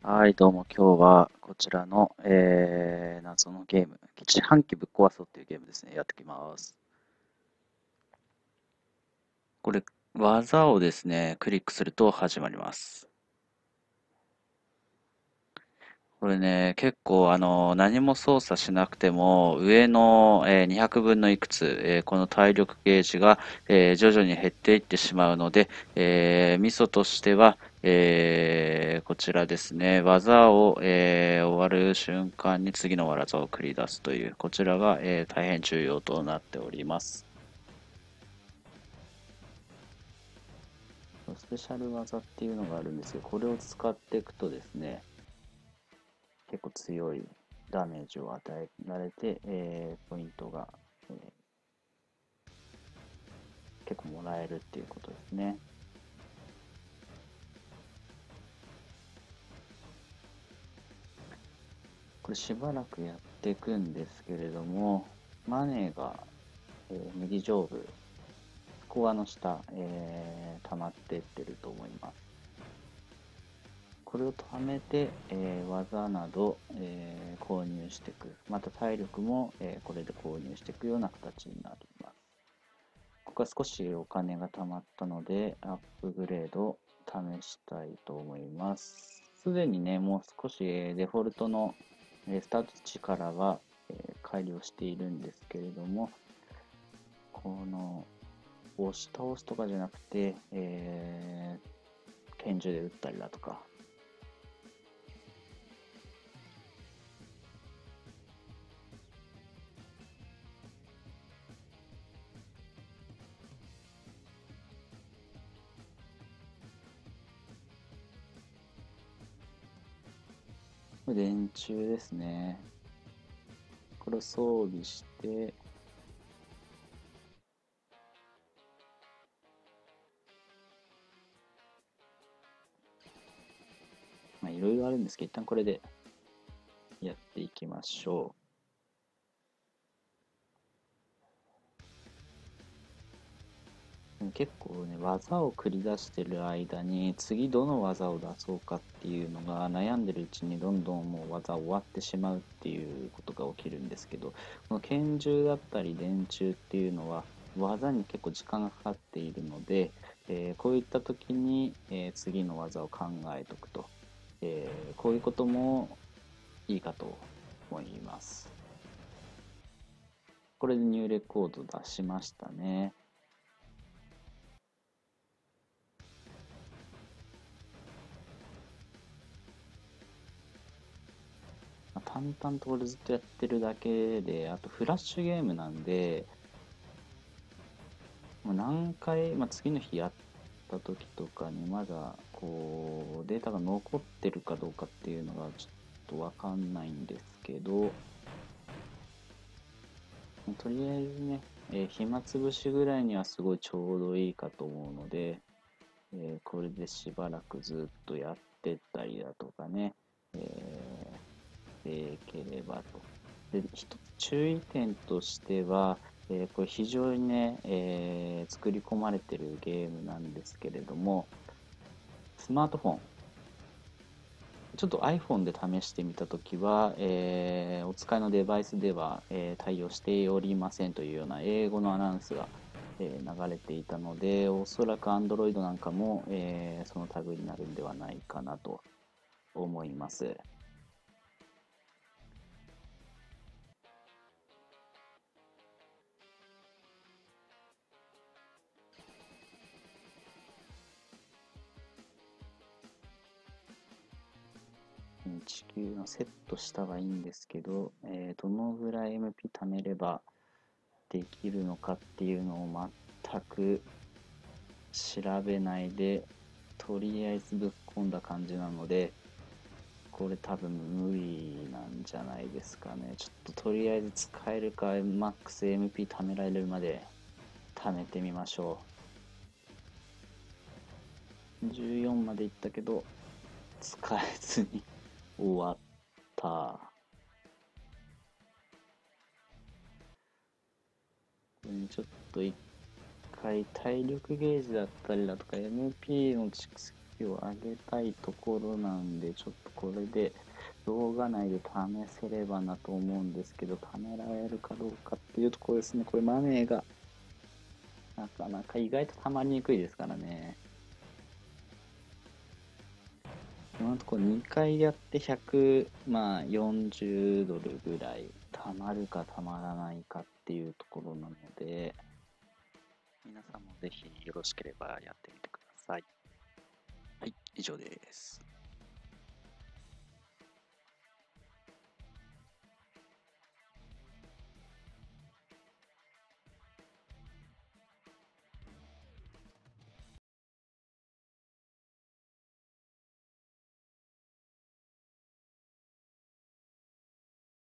はい、どうも今日はこちらの、謎のゲーム、自販機ぶっ壊そうっていうゲームですね、やってきます。これ、技をですね、クリックすると始まります。これね、結構何も操作しなくても、上の、200分のいくつ、この体力ゲージが、徐々に減っていってしまうので、ミソとしては、こちらですね、技を、終わる瞬間に次の技を繰り出すという、こちらが、大変重要となっております。スペシャル技っていうのがあるんですけど、これを使っていくとですね、結構強いダメージを与えられて、ポイントが、えー結構もらえるっていうことですね。これしばらくやっていくんですけれども、マネーが、右上部、スコアの下、溜まっていってると思います。これを貯めて、技など、購入していく。また体力も、これで購入していくような形になります。ここは少しお金が貯まったので、アップグレード試したいと思います。すでにね、もう少しデフォルトのスタート値からは改良しているんですけれども、この押し倒すとかじゃなくて、拳銃で撃ったりだとか、これ電柱ですね。これを装備して、まあいろいろあるんですけど、一旦これでやっていきましょう。結構ね、技を繰り出してる間に、次どの技を出そうかっていうのが悩んでるうちにどんどんもう技終わってしまうっていうことが起きるんですけど、この拳銃だったり電柱っていうのは技に結構時間がかかっているので、こういった時に、次の技を考えておくと、こういうこともいいかと思います。これでニューレコード出しましたね。淡々とこれずっとやってるだけで、あとフラッシュゲームなんで、もう何回、次の日やった時とかにまだこうデータが残ってるかどうかっていうのがちょっとわかんないんですけど、とりあえずね、暇つぶしぐらいにはすごいちょうどいいかと思うので、これでしばらくずっとやってったりだとかね、していければと。で、一つ注意点としては、これ非常にね、作り込まれてるゲームなんですけれども、スマートフォン、ちょっと iPhone で試してみたときは、お使いのデバイスでは、対応しておりませんというような英語のアナウンスが、流れていたので、おそらく Android なんかも、その類になるんではないかなと思います。地球のセットしたはいいんですけど、どのぐらい MP 貯めればできるのかっていうのを全く調べないで、とりあえずぶっ込んだ感じなので、これ多分無理なんじゃないですかね。ちょっととりあえず使えるか MAXMP 貯められるまで貯めてみましょう。14までいったけど、使えずに終わった。これちょっと一回体力ゲージだったりだとか MP の益を上げたいところなんで、ちょっとこれで動画内で試せればなと思うんですけど、貯められるかどうかっていうところですね。これマネーがなかなか意外と溜まりにくいですからね。今のところ2回やって140ドルぐらい貯まるか貯まらないかっていうところなので、皆さんもぜひよろしければやってみてください。はい、以上です。